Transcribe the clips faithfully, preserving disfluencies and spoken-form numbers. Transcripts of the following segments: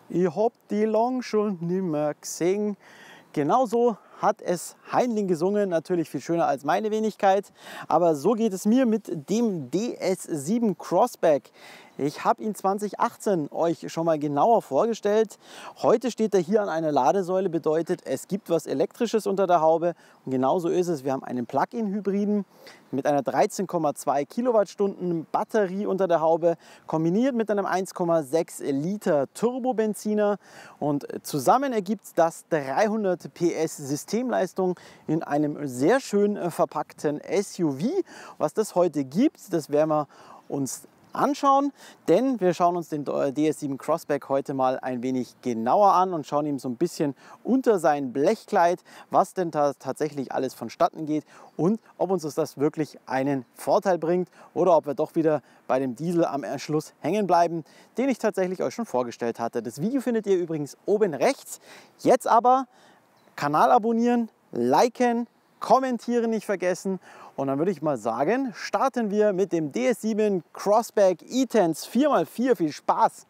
Ich hab die lang schon nimmer gesehen. Genauso hat es Heinlein gesungen, natürlich viel schöner als meine Wenigkeit. Aber so geht es mir mit dem D S sieben Crossback. Ich habe ihn zwanzig achtzehn euch schon mal genauer vorgestellt. Heute steht er hier an einer Ladesäule, bedeutet, es gibt was Elektrisches unter der Haube. Und genauso ist es. Wir haben einen Plug-in-Hybriden mit einer dreizehn Komma zwei Kilowattstunden Batterie unter der Haube, kombiniert mit einem eins Komma sechs Liter Turbobenziner. Und zusammen ergibt das dreihundert P S Systemleistung in einem sehr schön verpackten S U V. Was das heute gibt, das werden wir uns anschauen, denn wir schauen uns den D S sieben Crossback heute mal ein wenig genauer an und schauen ihm so ein bisschen unter sein Blechkleid, was denn da tatsächlich alles vonstatten geht und ob uns das wirklich einen Vorteil bringt oder ob wir doch wieder bei dem Diesel am Schluss hängen bleiben, den ich tatsächlich euch schon vorgestellt hatte. Das Video findet ihr übrigens oben rechts. Jetzt aber Kanal abonnieren, liken, kommentieren nicht vergessen. Und dann würde ich mal sagen, starten wir mit dem D S sieben Crossback E-Tense vier mal vier. Viel Spaß!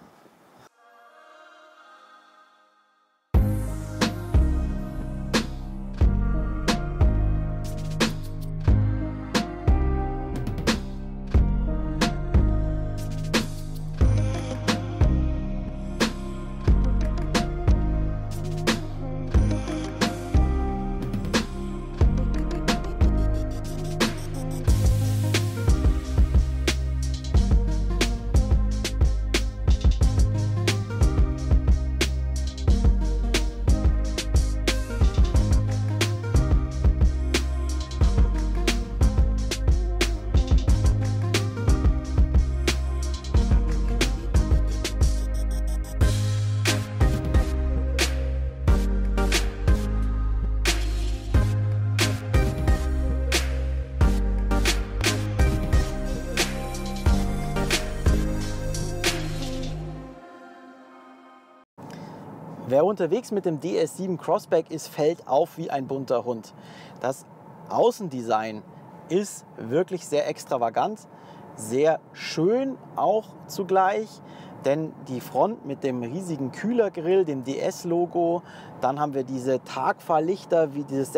Wer unterwegs mit dem D S sieben Crossback ist, fällt auf wie ein bunter Hund. Das Außendesign ist wirklich sehr extravagant, sehr schön auch zugleich, denn die Front mit dem riesigen Kühlergrill, dem D S-Logo, dann haben wir diese Tagfahrlichter wie dieses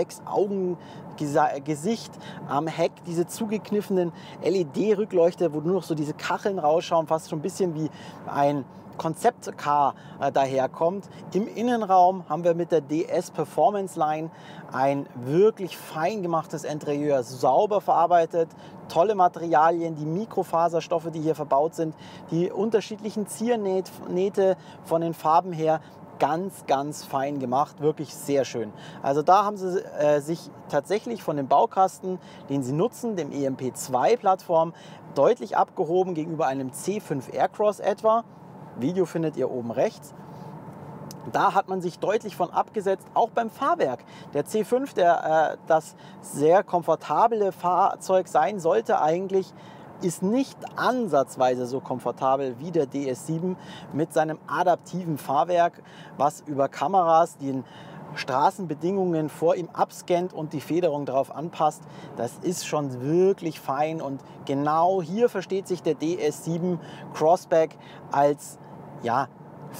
Sechs-Augen-Gesicht am Heck, diese zugekniffenen L E D-Rückleuchter, wo nur noch so diese Kacheln rausschauen, fast schon ein bisschen wie ein Konzeptcar äh, daherkommt. Im Innenraum haben wir mit der D S Performance Line ein wirklich fein gemachtes Interieur, sauber verarbeitet, tolle Materialien, die Mikrofaserstoffe, die hier verbaut sind, die unterschiedlichen Ziernähte von den Farben her, ganz, ganz fein gemacht, wirklich sehr schön. Also da haben sie äh, sich tatsächlich von dem Baukasten, den sie nutzen, dem E M P zwei Plattform, deutlich abgehoben gegenüber einem C fünf Aircross etwa. Video findet ihr oben rechts. Da hat man sich deutlich von abgesetzt, auch beim Fahrwerk. Der C fünf, der äh, das sehr komfortable Fahrzeug sein sollte eigentlich, ist nicht ansatzweise so komfortabel wie der D S sieben mit seinem adaptiven Fahrwerk, was über Kameras den Straßenbedingungen vor ihm abscannt und die Federung darauf anpasst. Das ist schon wirklich fein und genau hier versteht sich der D S sieben Crossback als ja,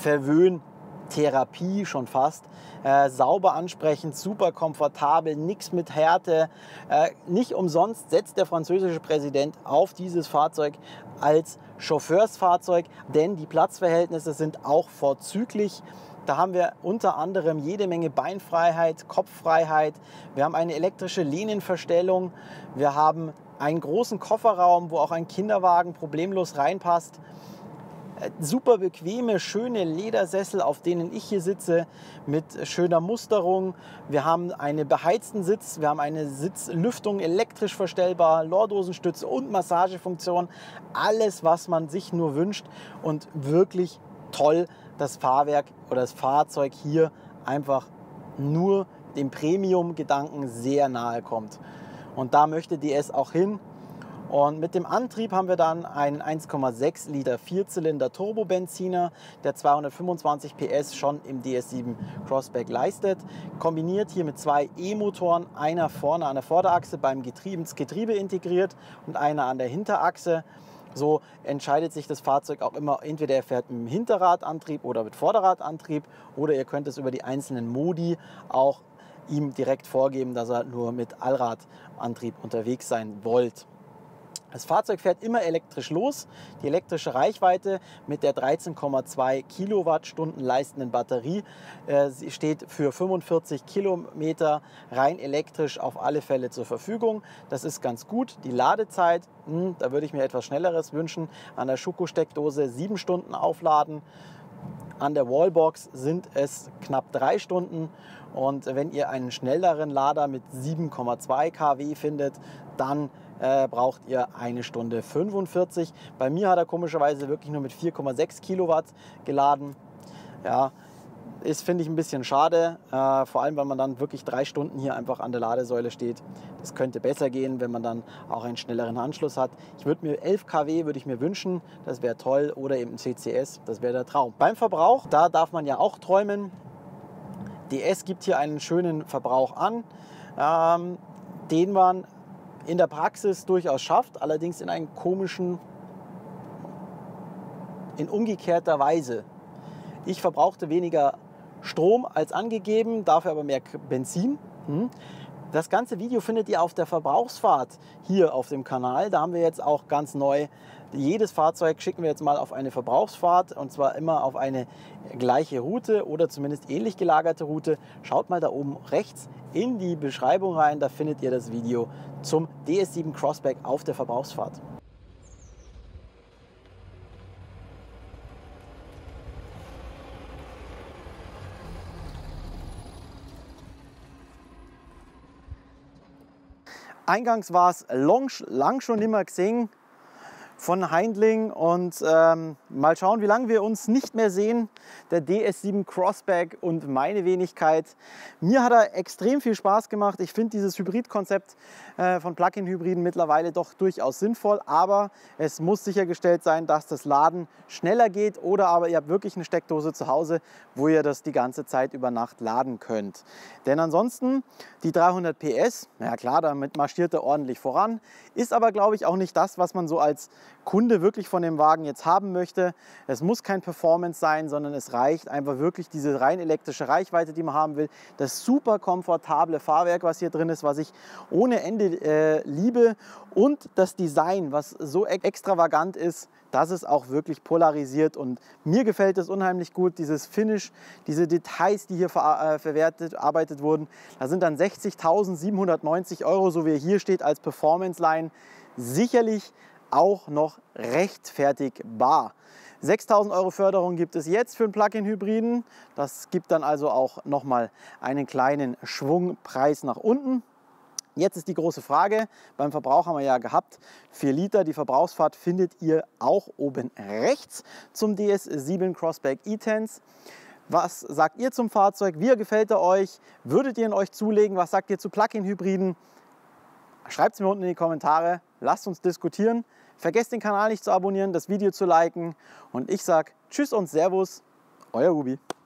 Verwöhntherapie schon fast. Äh, sauber ansprechend, super komfortabel, nichts mit Härte. Äh, nicht umsonst setzt der französische Präsident auf dieses Fahrzeug als Chauffeursfahrzeug, denn die Platzverhältnisse sind auch vorzüglich. Da haben wir unter anderem jede Menge Beinfreiheit, Kopffreiheit. Wir haben eine elektrische Lehnenverstellung. Wir haben einen großen Kofferraum, wo auch ein Kinderwagen problemlos reinpasst. Super bequeme, schöne Ledersessel, auf denen ich hier sitze, mit schöner Musterung. Wir haben einen beheizten Sitz, wir haben eine Sitzlüftung, elektrisch verstellbar, Lordosenstütze und Massagefunktion. Alles, was man sich nur wünscht und wirklich toll, das Fahrwerk oder das Fahrzeug hier einfach nur dem Premium-Gedanken sehr nahe kommt. Und da möchte D S auch hin. Und mit dem Antrieb haben wir dann einen eins Komma sechs Liter Vierzylinder Turbobenziner, der zweihundertfünfundzwanzig P S schon im D S sieben Crossback leistet. Kombiniert hier mit zwei E-Motoren, einer vorne an der Vorderachse beim Getriebe, ins Getriebe integriert und einer an der Hinterachse. So entscheidet sich das Fahrzeug auch immer, entweder er fährt mit dem Hinterradantrieb oder mit Vorderradantrieb, oder ihr könnt es über die einzelnen Modi auch ihm direkt vorgeben, dass er nur mit Allradantrieb unterwegs sein wollt. Das Fahrzeug fährt immer elektrisch los. Die elektrische Reichweite mit der dreizehn Komma zwei Kilowattstunden leistenden Batterie äh, sie steht für fünfundvierzig Kilometer rein elektrisch auf alle Fälle zur Verfügung. Das ist ganz gut. Die Ladezeit, mh, da würde ich mir etwas Schnelleres wünschen. An der Schuko-Steckdose sieben Stunden aufladen. An der Wallbox sind es knapp drei Stunden. Und wenn ihr einen schnelleren Lader mit sieben Komma zwei Kilowatt findet, dann äh, braucht ihr eine Stunde fünfundvierzig. Bei mir hat er komischerweise wirklich nur mit vier Komma sechs Kilowatt geladen. Ja, ist, finde ich, ein bisschen schade, äh, vor allem, weil man dann wirklich drei Stunden hier einfach an der Ladesäule steht. Das könnte besser gehen, wenn man dann auch einen schnelleren Anschluss hat. Ich würde mir elf Kilowatt würde ich mir wünschen, das wäre toll, oder eben C C S, das wäre der Traum. Beim Verbrauch, da darf man ja auch träumen. D S gibt hier einen schönen Verbrauch an, ähm, den man in der Praxis durchaus schafft, allerdings in einem komischen, in umgekehrter Weise. Ich verbrauchte weniger Strom als angegeben, dafür aber mehr Benzin. Das ganze Video findet ihr auf der Verbrauchsfahrt hier auf dem Kanal. Da haben wir jetzt auch ganz neu, jedes Fahrzeug schicken wir jetzt mal auf eine Verbrauchsfahrt, und zwar immer auf eine gleiche Route oder zumindest ähnlich gelagerte Route. Schaut mal da oben rechts in die Beschreibung rein, da findet ihr das Video zum D S sieben Crossback auf der Verbrauchsfahrt. Eingangs war es lang, lang schon nimmer gesehen von Heindling, und ähm, mal schauen, wie lange wir uns nicht mehr sehen. Der D S sieben Crossback und meine Wenigkeit. Mir hat er extrem viel Spaß gemacht. Ich finde dieses Hybridkonzept äh, von Plug-in-Hybriden mittlerweile doch durchaus sinnvoll, aber es muss sichergestellt sein, dass das Laden schneller geht, oder aber ihr habt wirklich eine Steckdose zu Hause, wo ihr das die ganze Zeit über Nacht laden könnt. Denn ansonsten die dreihundert P S, ja klar, damit marschiert er ordentlich voran, ist aber, glaube ich, auch nicht das, was man so als Kunde wirklich von dem Wagen jetzt haben möchte. Es muss kein Performance sein, sondern es reicht einfach wirklich diese rein elektrische Reichweite, die man haben will. Das super komfortable Fahrwerk, was hier drin ist, was ich ohne Ende äh, liebe, und das Design, was so extravagant ist, dass es auch wirklich polarisiert, und mir gefällt es unheimlich gut, dieses Finish, diese Details, die hier ver äh, verwertet, arbeitet wurden. Da sind dann sechzigtausendsiebenhundertneunzig Euro, so wie hier steht, als Performance-Line, sicherlich auch noch rechtfertigbar. sechstausend Euro Förderung gibt es jetzt für einen Plug-in-Hybriden. Das gibt dann also auch nochmal einen kleinen Schwungpreis nach unten. Jetzt ist die große Frage, beim Verbrauch haben wir ja gehabt, vier Liter, die Verbrauchsfahrt findet ihr auch oben rechts zum D S sieben Crossback E-Tense. Was sagt ihr zum Fahrzeug? Wie gefällt er euch? Würdet ihr ihn euch zulegen? Was sagt ihr zu Plug-in-Hybriden? Schreibt es mir unten in die Kommentare, lasst uns diskutieren. Vergesst den Kanal nicht zu abonnieren, das Video zu liken, und ich sage Tschüss und Servus, euer Ruby.